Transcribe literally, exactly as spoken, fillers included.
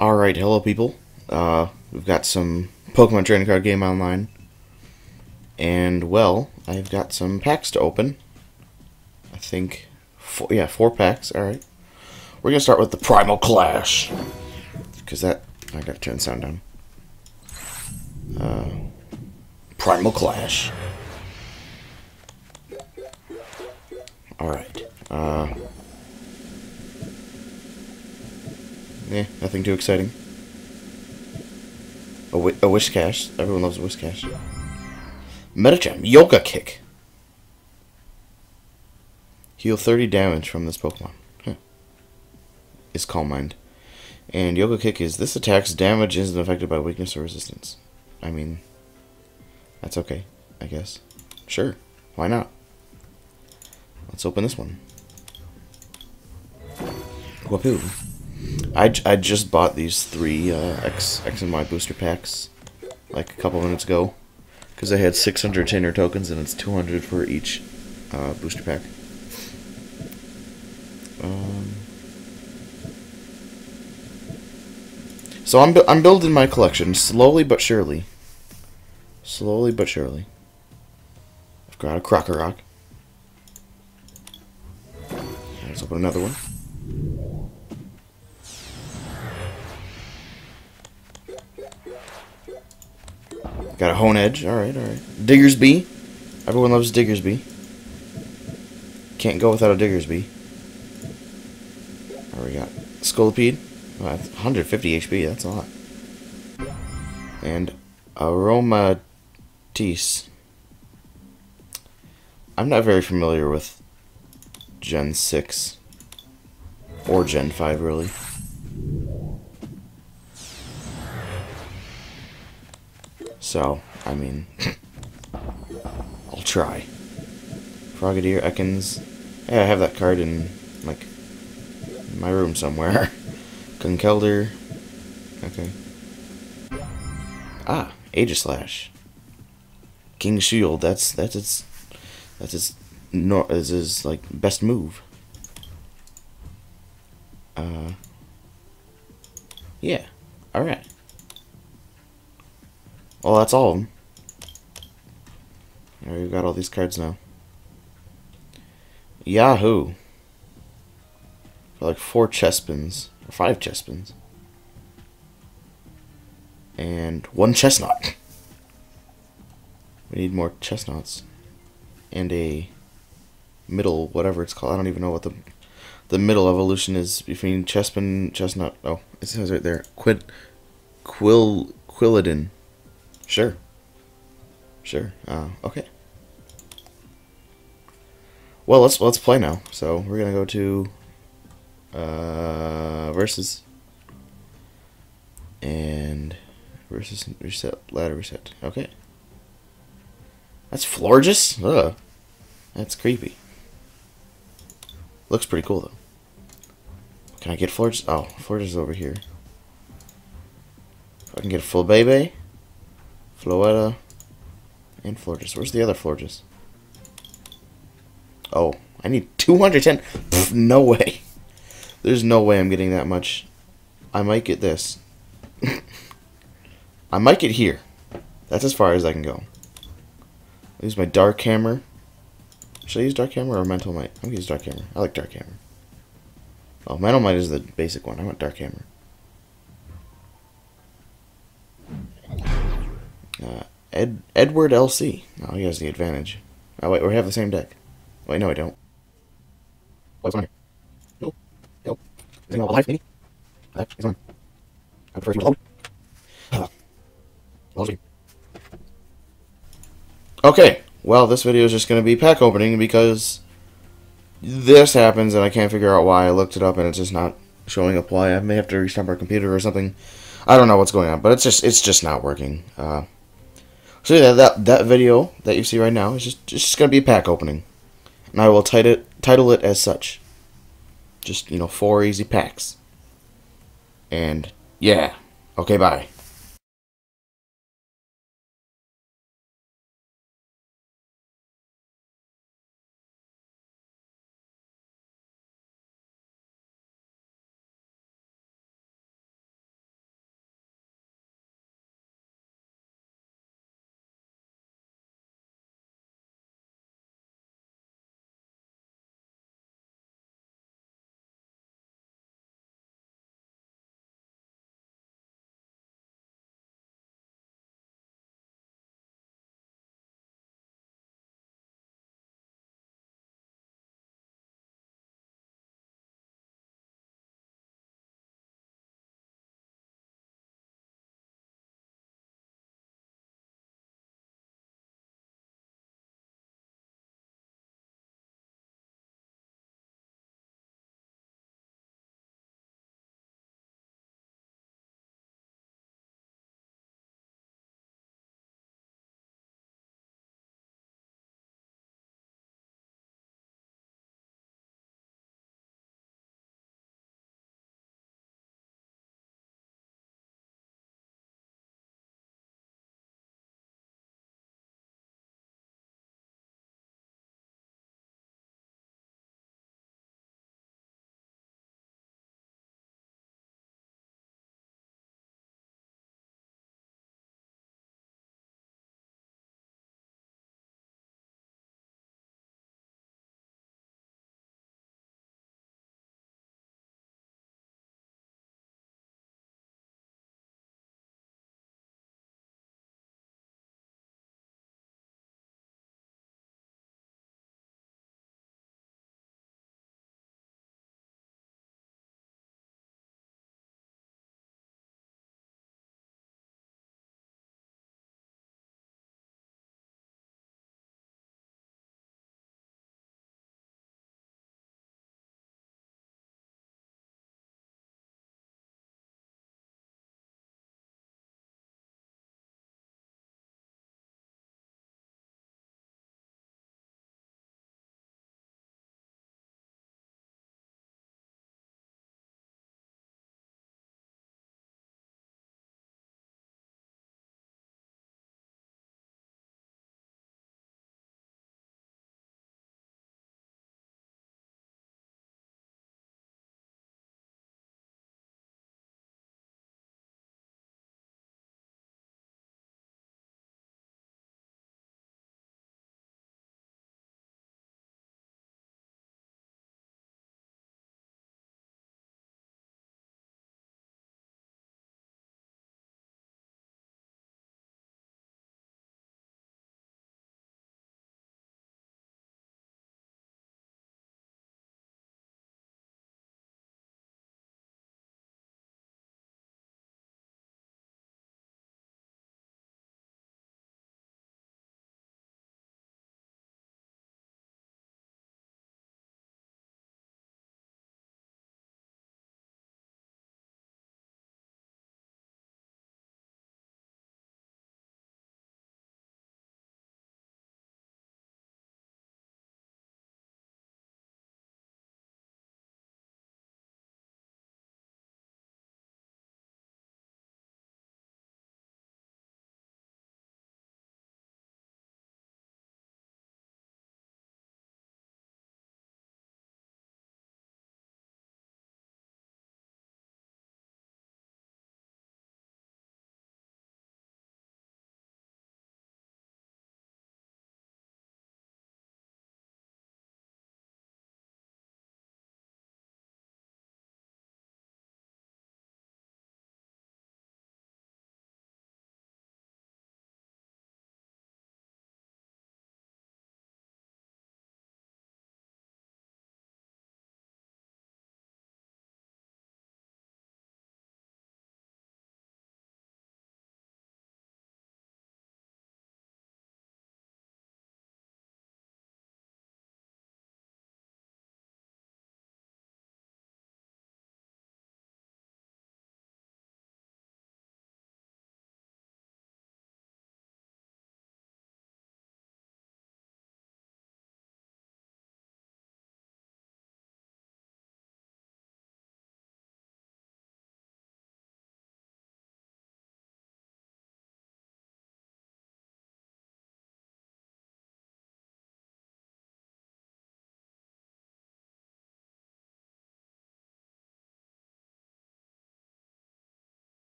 Alright, hello people. Uh, we've got some Pokemon trading card game online. And, well, I've got some packs to open. I think, four, yeah, four packs, alright. We're going to start with the Primal Clash. Because that, I got to turn the sound down. Uh, Primal Clash. Alright. Uh... Yeah, nothing too exciting. A, wi a Wish Cash. Everyone loves a Wish Cash. Metachamp. Yoga Kick. Heal thirty damage from this Pokemon. Huh. Is Calm Mind. And Yoga Kick is this attack's damage isn't affected by weakness or resistance. I mean, that's okay, I guess. Sure. Why not? Let's open this one. Wapoo. I, I just bought these three uh, X, X and Y booster packs like a couple minutes ago because I had six hundred Trainer tokens and it's two hundred for each uh, booster pack. Um, so I'm, bu I'm building my collection slowly but surely. Slowly but surely. I've got a Crocorock. Let's open another one. Got a Hone Edge. Alright, alright. Diggersby. Everyone loves Diggersby. Can't go without a Diggersby. What we got? Scolipede. Oh, that's one hundred fifty H P. That's a lot. And Aromatisse. I'm not very familiar with Gen six. Or Gen five, really. So, I mean, I'll try. Frogadier, Ekans. Yeah, I have that card in, like, in my room somewhere. Conkeldurr. Okay. Ah, Aegislash. King Shield. That's that's its that's its no is his like best move. Uh. Yeah. All right. Well, that's all of them. Alright, we've got all these cards now. Yahoo! For like four Chespins. Or five Chespins. And one Chestnut. We need more Chestnuts. And a middle, whatever it's called. I don't even know what the the middle evolution is between Chespin, Chestnut. Oh, it says right there. Quid, Quil, Quilladin. Sure. Sure. Uh, okay. Well, let's let's play now. So we're gonna go to uh, versus and versus reset ladder reset. Okay. That's Florges. Ugh. That's creepy. Looks pretty cool though. Can I get Florges? Oh, Florges is over here. If I can get a full baby. Floetta, and Florges. Where's the other Florges? Oh, I need two hundred ten. Pfft, no way. There's no way I'm getting that much. I might get this. I might get here. That's as far as I can go. I'll use my Dark Hammer. Should I use Dark Hammer or Mental Might? I'm going to use Dark Hammer. I like Dark Hammer. Oh, Mental Might is the basic one. I want Dark Hammer. Uh, Ed Edward L C. Oh, he has the advantage. Oh, wait, we have the same deck. Wait, no, I don't. What's on here? Nope. Nope. Is he all alive, maybe? That is on. I prefer he was alone. Okay, well, this video is just going to be pack opening because this happens and I can't figure out why. I looked it up and it's just not showing up why. I may have to restart our computer or something. I don't know what's going on, but it's just it's just not working. Uh, so yeah, that that video that you see right now is just it's just gonna be a pack opening, and I will title it title it as such. Just you know, four easy packs. And yeah, okay, bye.